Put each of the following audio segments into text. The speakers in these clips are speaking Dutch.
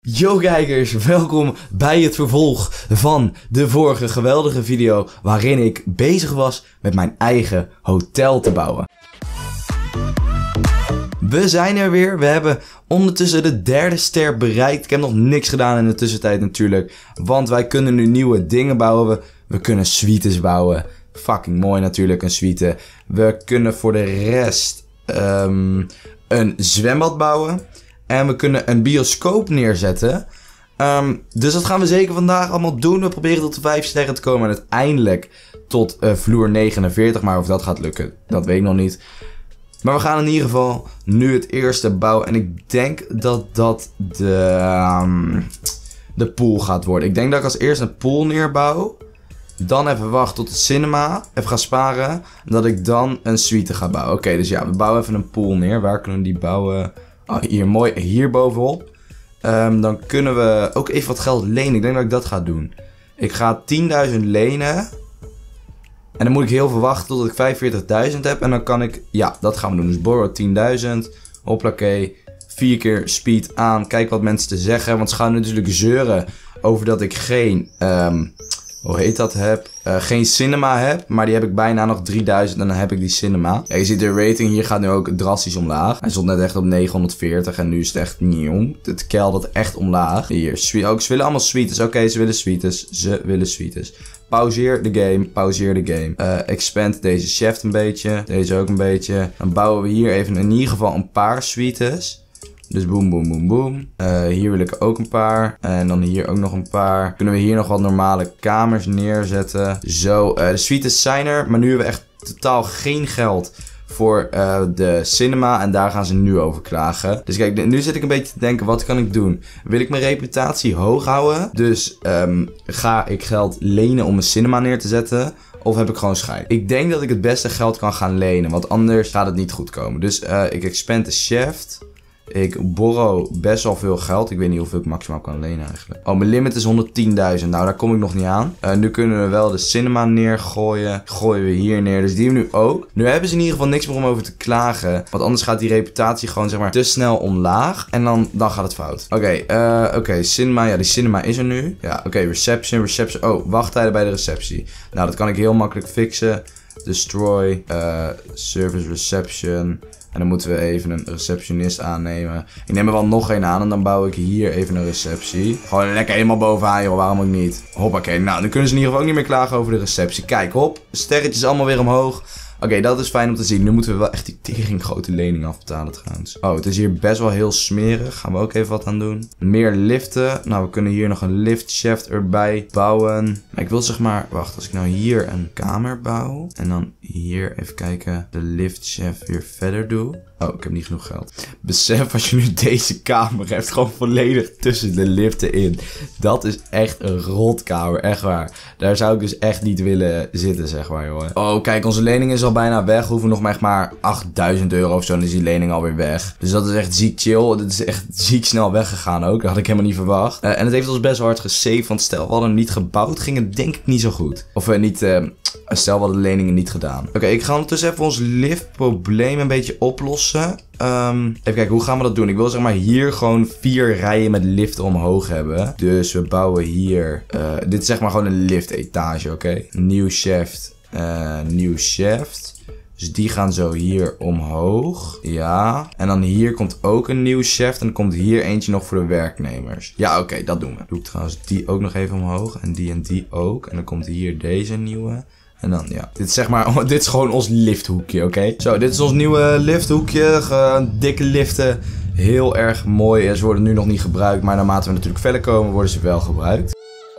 Yo kijkers, welkom bij het vervolg van de vorige geweldige video waarin ik bezig was met mijn eigen hotel te bouwen. We zijn er weer, we hebben ondertussen de 3e ster bereikt. Ik heb nog niks gedaan in de tussentijd natuurlijk, want wij kunnen nu nieuwe dingen bouwen. We kunnen suites bouwen, fucking mooi natuurlijk een suite. We kunnen voor de rest een zwembad bouwen. En we kunnen een bioscoop neerzetten. Dus dat gaan we zeker vandaag allemaal doen. We proberen tot de 5 sterren te komen. En uiteindelijk tot vloer 49. Maar of dat gaat lukken, dat weet ik nog niet. Maar we gaan in ieder geval nu het eerste bouwen. En ik denk dat dat de pool gaat worden. Ik denk dat ik als eerst een pool neerbouw. Dan even wachten tot het cinema. Even gaan sparen. En dat ik dan een suite ga bouwen. Oké, dus ja, we bouwen even een pool neer. Waar kunnen we die bouwen? Oh, hier, mooi. Hier bovenop. Dan kunnen we ook even wat geld lenen. Ik denk dat ik dat ga doen. Ik ga 10.000 lenen. En dan moet ik heel veel wachten tot ik 45.000 heb. En dan kan ik... Ja, dat gaan we doen. Dus borrow 10.000. Hoppakee. 4 keer speed aan. Kijk wat mensen te zeggen. Want ze gaan natuurlijk zeuren over dat ik geen... hoe heet dat heb? Geen cinema heb. Maar die heb ik bijna nog 3000 en dan heb ik die cinema. Ja, je ziet de rating hier gaat nu ook drastisch omlaag. Hij stond net echt op 940 en nu is het echt nieuw. Het keldert echt omlaag. Hier, ook, ze willen allemaal suites. Oké, ze willen suites. Ze willen suites. Pauzeer de game, pauzeer de game. Expand deze shaft een beetje. Deze ook een beetje. Dan bouwen we hier even in ieder geval een paar suites. Dus boom, boom, boom, boom. Hier wil ik ook een paar. En dan hier ook nog een paar. Kunnen we hier nog wat normale kamers neerzetten. Zo, de suites zijn er. Maar nu hebben we echt totaal geen geld voor de cinema. En daar gaan ze nu over klagen. Dus kijk, nu zit ik een beetje te denken, wat kan ik doen? Wil ik mijn reputatie hoog houden? Dus ga ik geld lenen om een cinema neer te zetten? Of heb ik gewoon scheid? Ik denk dat ik het beste geld kan gaan lenen. Want anders gaat het niet goed komen. Dus ik expand de shaft. Ik borrow best wel veel geld. Ik weet niet hoeveel ik maximaal kan lenen eigenlijk. Oh, mijn limit is 110.000. Nou, daar kom ik nog niet aan. Nu kunnen we wel de cinema neergooien. Gooien we hier neer. Dus die hebben we nu ook. Nu hebben ze in ieder geval niks meer om over te klagen. Want anders gaat die reputatie gewoon, zeg maar, te snel omlaag. En dan gaat het fout. Oké, cinema. Ja, die cinema is er nu. Ja, oké, reception. Oh, wachttijden bij de receptie. Nou, dat kan ik heel makkelijk fixen. Destroy. Service reception. En dan moeten we even een receptionist aannemen. Ik neem er wel nog één aan en dan bouw ik hier even een receptie. Gewoon lekker helemaal bovenaan, joh. Waarom ook niet? Hoppakee. Nou, dan kunnen ze in ieder geval ook niet meer klagen over de receptie. Kijk, hop. Sterretjes allemaal weer omhoog. Oké, dat is fijn om te zien. Nu moeten we wel echt die tering grote lening afbetalen trouwens. Oh, het is hier best wel heel smerig. Gaan we ook even wat aan doen. Meer liften. Nou, we kunnen hier nog een lift shaft erbij bouwen. Maar ik wil zeg maar... Wacht, als ik nou hier een kamer bouw. En dan hier even kijken. De lift shaft weer verder doe. Oh, ik heb niet genoeg geld. Besef als je nu deze kamer hebt. Gewoon volledig tussen de liften in. Dat is echt een rotkamer. Echt waar. Daar zou ik dus echt niet willen zitten, zeg maar, jongen. Oh, kijk, onze lening is al bijna weg. We hoeven nog maar 8.000 euro of zo. Dan is die lening alweer weg. Dus dat is echt ziek chill. Dat is echt ziek snel weggegaan ook. Dat had ik helemaal niet verwacht. En het heeft ons best wel hard gesaved. Want stel, we hadden hem niet gebouwd. Ging het denk ik niet zo goed. Of niet... stel, we hadden de leningen niet gedaan. Oké, ik ga ondertussen even ons liftprobleem een beetje oplossen. Even kijken, hoe gaan we dat doen? Ik wil zeg maar hier gewoon 4 rijen met liften omhoog hebben. Dus we bouwen hier... dit is zeg maar gewoon een liftetage, oké? Nieuw shaft. Nieuw shaft. Dus die gaan zo hier omhoog. Ja. En dan hier komt ook een nieuw shaft. En dan komt hier eentje nog voor de werknemers. Ja, oké, dat doen we. Doe ik trouwens die ook nog even omhoog. En die ook. En dan komt hier deze nieuwe. En dan, ja. Dit is zeg maar, dit is gewoon ons lifthoekje, oké? Zo, dit is ons nieuwe lifthoekje. Dikke liften. Heel erg mooi. Ze worden nu nog niet gebruikt. Maar naarmate we natuurlijk verder komen, worden ze wel gebruikt.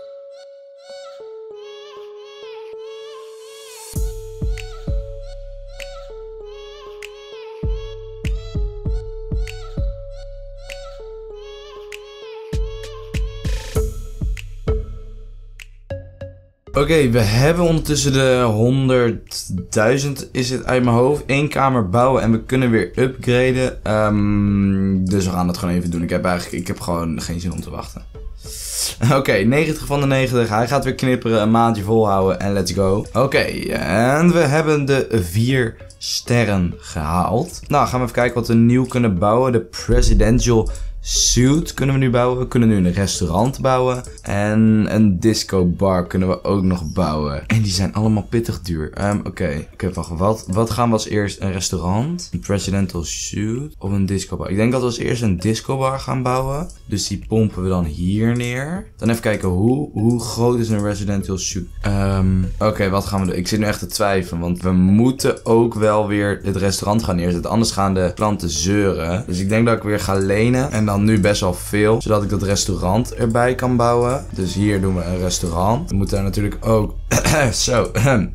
Oké, we hebben ondertussen de 100.000 is het uit mijn hoofd. 1 kamer bouwen en we kunnen weer upgraden. Dus we gaan dat gewoon even doen. Ik heb gewoon geen zin om te wachten. Oké, 90 van de 90. Hij gaat weer knipperen, een maandje volhouden en let's go. Oké, en we hebben de 4 sterren gehaald. Nou, gaan we even kijken wat we nieuw kunnen bouwen. De Presidential suit kunnen we nu bouwen. We kunnen nu een restaurant bouwen. En een disco bar kunnen we ook nog bouwen. En die zijn allemaal pittig duur. Oké, wacht. Wat gaan we als eerst? Een restaurant? Een presidential suit? Of een disco bar? Ik denk dat we als eerst een disco bar gaan bouwen. Dus die pompen we dan hier neer. Dan even kijken, hoe groot is een residential suit? Oké, wat gaan we doen? Ik zit nu echt te twijfelen. Want we moeten ook wel weer het restaurant gaan neerzetten. Anders gaan de klanten zeuren. Dus ik denk dat ik weer ga lenen. En dan nu best wel veel. Zodat ik dat restaurant erbij kan bouwen. Dus hier doen we een restaurant. We moeten daar natuurlijk ook... Zo.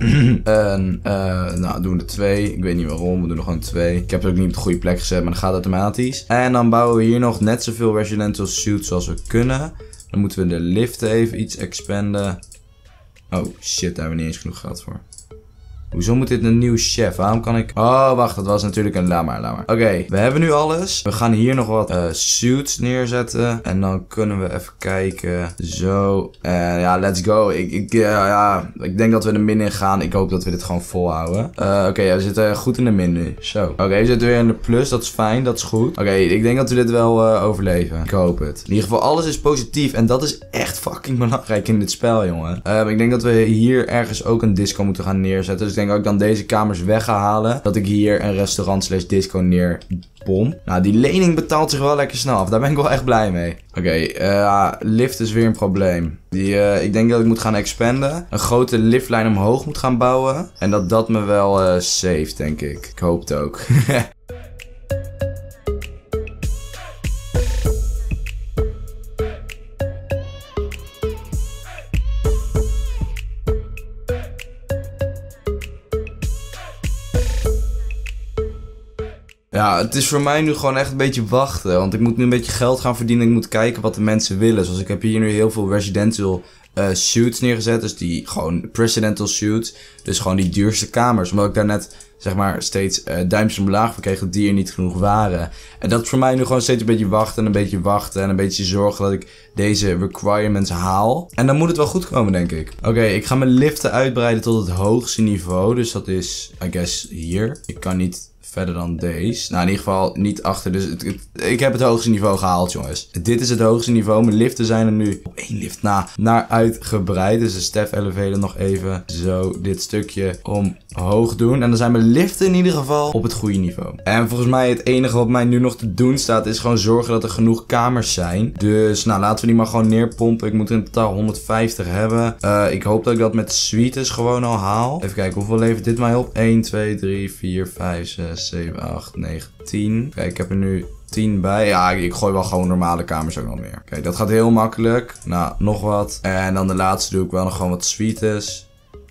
Nou, doen we er 2. Ik weet niet waarom. We doen er gewoon 2. Ik heb het ook niet op de goede plek gezet. Maar dat gaat automatisch. En dan bouwen we hier nog net zoveel residential suits zoals we kunnen. Dan moeten we de liften even iets expanden. Oh shit, daar hebben we niet eens genoeg geld voor. Hoezo moet dit een nieuw chef? Waarom kan ik... Oh, wacht. Dat was natuurlijk een... Laat maar. Oké, we hebben nu alles. We gaan hier nog wat suits neerzetten. En dan kunnen we even kijken. Zo. Ja, let's go. Ik denk dat we de min in gaan. Ik hoop dat we dit gewoon volhouden. Oké, we zitten goed in de min nu. Zo. Oké, we zitten weer in de plus. Dat is fijn. Dat is goed. Oké, ik denk dat we dit wel overleven. Ik hoop het. In ieder geval, alles is positief. En dat is echt fucking belangrijk in dit spel, jongen. Ik denk dat we hier ergens ook een disco moeten gaan neerzetten. Dus ik denk dat ik dan deze kamers weg ga halen. Dat ik hier een restaurant / disco neerpomp. Nou, die lening betaalt zich wel lekker snel af. Daar ben ik wel echt blij mee. Oké, lift is weer een probleem. Ik denk dat ik moet gaan expanden. Een grote liftlijn omhoog moet gaan bouwen. En dat me wel saved, denk ik. Ik hoop het ook. Ja, het is voor mij nu gewoon echt een beetje wachten. Want ik moet nu een beetje geld gaan verdienen. Ik moet kijken wat de mensen willen. Zoals ik heb hier nu heel veel residential suits neergezet. Dus die gewoon presidential suits. Dus gewoon die duurste kamers. Omdat ik daar net, zeg maar, steeds duimpjes omlaag voor kreeg dat die er niet genoeg waren. En dat is voor mij nu gewoon steeds een beetje wachten en een beetje wachten. En een beetje zorgen dat ik deze requirements haal. En dan moet het wel goed komen, denk ik. Oké, ik ga mijn liften uitbreiden tot het hoogste niveau. Dus dat is, I guess, hier. Ik kan niet... verder dan deze. Nou, in ieder geval niet achter. Dus ik heb het hoogste niveau gehaald, jongens. Dit is het hoogste niveau. Mijn liften zijn er nu op 1 lift naar uitgebreid. Dus de step elevator nog even zo dit stukje omhoog doen. En dan zijn mijn liften in ieder geval op het goede niveau. En volgens mij het enige wat mij nu nog te doen staat is gewoon zorgen dat er genoeg kamers zijn. Dus nou, laten we die maar gewoon neerpompen. Ik moet in totaal 150 hebben. Ik hoop dat ik dat met suites gewoon al haal. Even kijken, hoeveel levert dit mij op? 1, 2, 3, 4, 5, 6, 7, 8, 9, 10. Kijk, ik heb er nu 10 bij. Ja, ik gooi wel gewoon normale kamers ook nog meer. Kijk, dat gaat heel makkelijk. Nou, nog wat. En dan de laatste doe ik wel nog gewoon wat suites.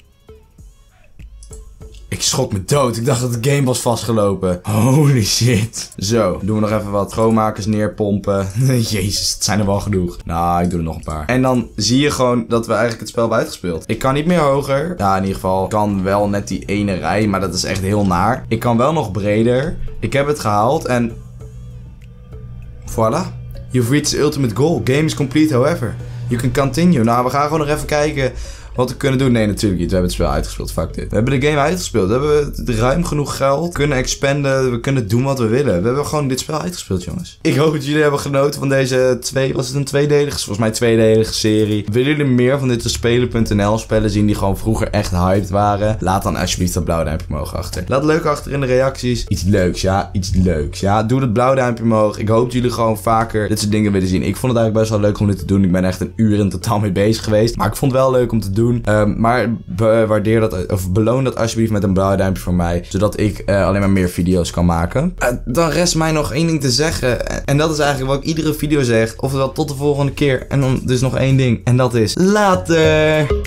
Ik schrok me dood. Ik dacht dat de game was vastgelopen. Holy shit. Zo, doen we nog even wat schoonmakers neerpompen. Jezus, het zijn er wel genoeg. Nou, ik doe er nog een paar. En dan zie je gewoon dat we eigenlijk het spel hebben uitgespeeld. Ik kan niet meer hoger. Ja, in ieder geval kan wel net die ene rij. Maar dat is echt heel naar. Ik kan wel nog breder. Ik heb het gehaald en... Voilà. You've reached the ultimate goal. Game is complete, however. You can continue. Nou, we gaan gewoon nog even kijken... wat we kunnen doen. Nee, natuurlijk niet. We hebben het spel uitgespeeld. Fuck dit. We hebben de game uitgespeeld. We hebben ruim genoeg geld. We kunnen expanden. We kunnen doen wat we willen. We hebben gewoon dit spel uitgespeeld, jongens. Ik hoop dat jullie hebben genoten van deze was het een tweedelige? Volgens mij tweedelige serie. Willen jullie meer van dit Spelen.nl spellen zien die gewoon vroeger echt hyped waren? Laat dan alsjeblieft dat blauw duimpje omhoog achter. Laat leuk achter in de reacties. Iets leuks, ja. Iets leuks, ja. Doe dat blauw duimpje omhoog. Ik hoop dat jullie gewoon vaker dit soort dingen willen zien. Ik vond het eigenlijk best wel leuk om dit te doen. Ik ben echt een uur in totaal mee bezig geweest. Maar ik vond het wel leuk om te doen. Maar waardeer dat, of beloon dat alsjeblieft met een blauw duimpje voor mij. Zodat ik alleen maar meer video's kan maken. Dan rest mij nog één ding te zeggen. En dat is eigenlijk wat ik iedere video zeg. Oftewel tot de volgende keer. En dan dus nog één ding. En dat is later.